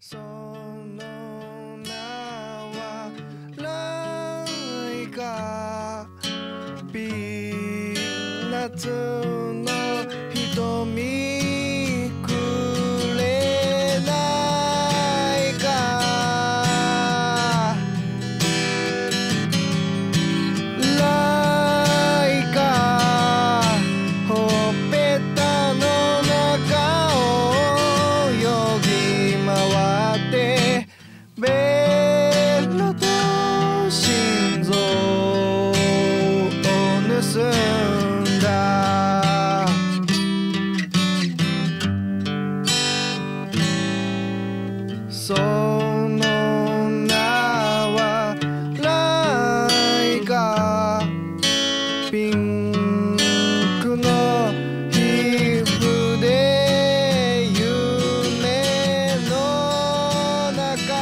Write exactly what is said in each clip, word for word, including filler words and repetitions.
その名はライカピーナッツの瞳くれないかライカほっぺたの中をよぎ回ってベロと心臓を盗んだその名はライカピンクの皮膚で夢の中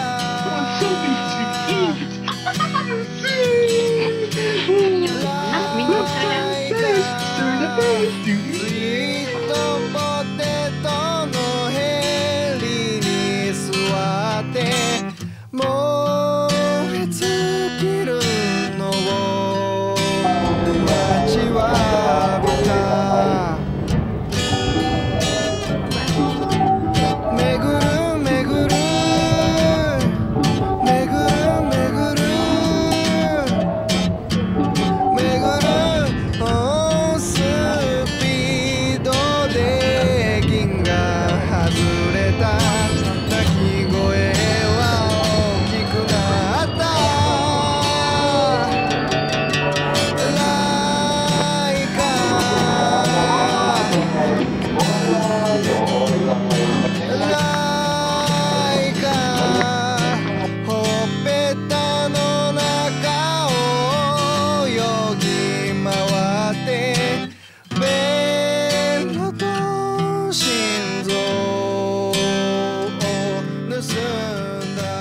スイートポテトのヘリに座って燃え尽きるのを待ちわびためぐるめぐるめぐるめぐるめぐるおスピードで銀が外れた鳴き声は大きくなったライカライカほっぺたの中をよぎ回ってベロと心臓を盗んだ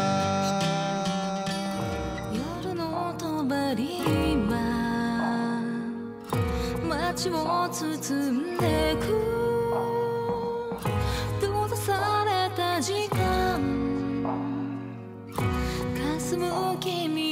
夜の帳は街を包んでく閉ざされた時間霞む君